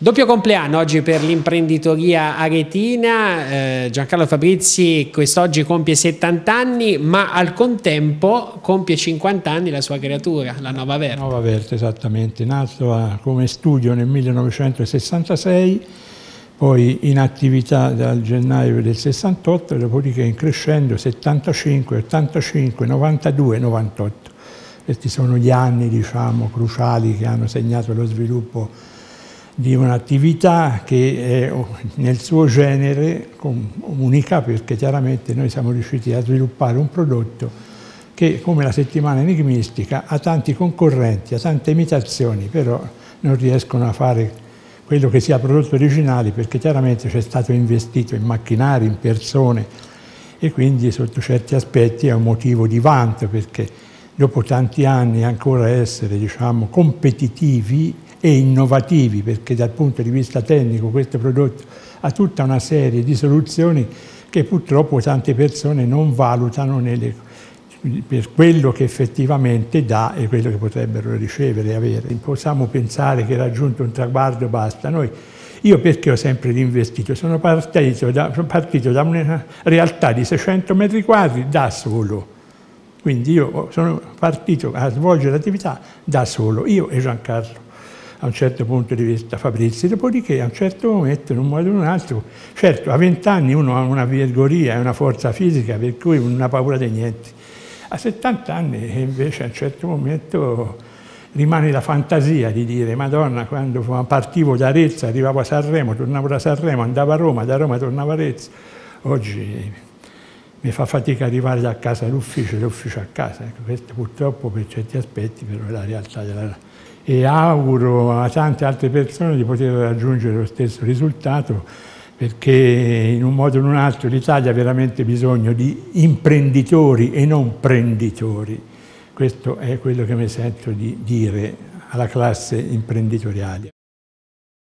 Doppio compleanno oggi per l'imprenditoria aretina. Giancarlo Fabrizi quest'oggi compie 70 anni, ma al contempo compie 50 anni la sua creatura, la Nova Verde. Nova Verde, esattamente, nato come studio nel 1966, poi in attività dal gennaio del 68, dopodiché in crescendo 75, 85, 92, 98. Questi sono gli anni, diciamo, cruciali che hanno segnato lo sviluppo di un'attività che è nel suo genere unica, perché chiaramente noi siamo riusciti a sviluppare un prodotto che, come la settimana enigmistica, ha tanti concorrenti, ha tante imitazioni, però non riescono a fare quello che sia prodotto originale, perché chiaramente c'è stato investito in macchinari, in persone, e quindi sotto certi aspetti è un motivo di vanto, perché dopo tanti anni ancora essere, diciamo, competitivi e innovativi, perché dal punto di vista tecnico questo prodotto ha tutta una serie di soluzioni che purtroppo tante persone non valutano per quello che effettivamente dà e quello che potrebbero ricevere e avere. Possiamo pensare che raggiunto un traguardo basta. Io perché ho sempre investito? Sono partito da una realtà di 600 metri quadri da solo. Quindi io sono partito a svolgere l'attività da solo, io e Giancarlo, a un certo punto di vista Fabrizi, dopodiché a un certo momento, in un modo o in un altro, certo a 20 anni uno ha una virgoria e una forza fisica per cui non ha paura di niente. A 70 anni invece a un certo momento rimane la fantasia di dire Madonna, quando partivo da Arezzo, arrivavo a Sanremo, tornavo da Sanremo, andavo a Roma, da Roma tornavo a Arezzo, oggi mi fa fatica arrivare da casa all'ufficio e l'ufficio a casa. Ecco, questo purtroppo per certi aspetti però è la realtà E auguro a tante altre persone di poter raggiungere lo stesso risultato, perché in un modo o in un altro l'Italia ha veramente bisogno di imprenditori e non prenditori. Questo è quello che mi sento di dire alla classe imprenditoriale.